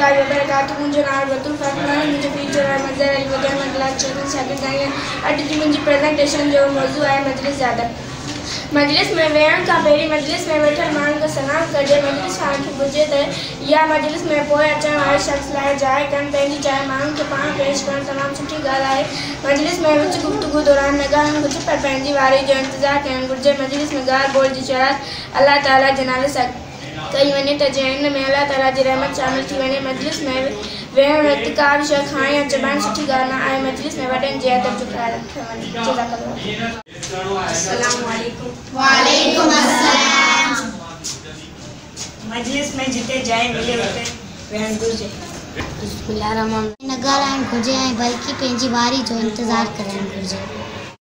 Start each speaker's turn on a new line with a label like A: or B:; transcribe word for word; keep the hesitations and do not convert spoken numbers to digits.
A: वरहमतुल्लाहि वबरकातुहू। मुंहिंजो नालो बतूल फातिमा आहे। मुंहिंजो पीउ जो नालो मज़हर अली वग़ैरह मां क्लास छह में शागिर्द आहियां। अॼु जी मुंहिंजी प्रेज़ेंटेशन जो मौज़ू आहे मजलिस ज़ादत। मजलिस में वेहण खां पहिरीं मजलिस में वेठल माण्हुनि खे सलाम कजे। मजलिस वारनि खे घुरिजे त इहा मजलिस में पोइ अचण वारे शख़्स लाइ जाइ कनि। पंहिंजी जाइ माण्हुनि खे पाण पेश करणु तमामु सुठी ॻाल्हि आहे। मजलिस में विच गुफ़्तगू दौरान न ॻाल्हाइणु घुरिजे पर पंहिंजी वारी जो इंतज़ारु करणु घुरिजे। मजलिस में ॻाल्हि ॿोल जी शरात अल्लाह ताला जे नाले सां कई वञे त जंहिं हिन में अल्लाह ताला जी रहमत शामिल थी वञे। मजलिस में वेहण वक़्तु का बि शइ खाइण या चॿाइण सुठी ॻाल्हि न आहे। मजलिस में वॾनि जे अदब जो ख़्यालु रखियो वञे। अस्सलामु अलैकुम।
B: वालेकुम अस्सलाम।
A: मजलिस में जिते जाइ मिले उते वेहण घुरिजे।
B: बिस्मिल्लाह रहमान। न ॻाल्हाइणु घुरिजे ऐं बल्कि पंहिंजी वारी जो इंतज़ारु करणु घुरिजे।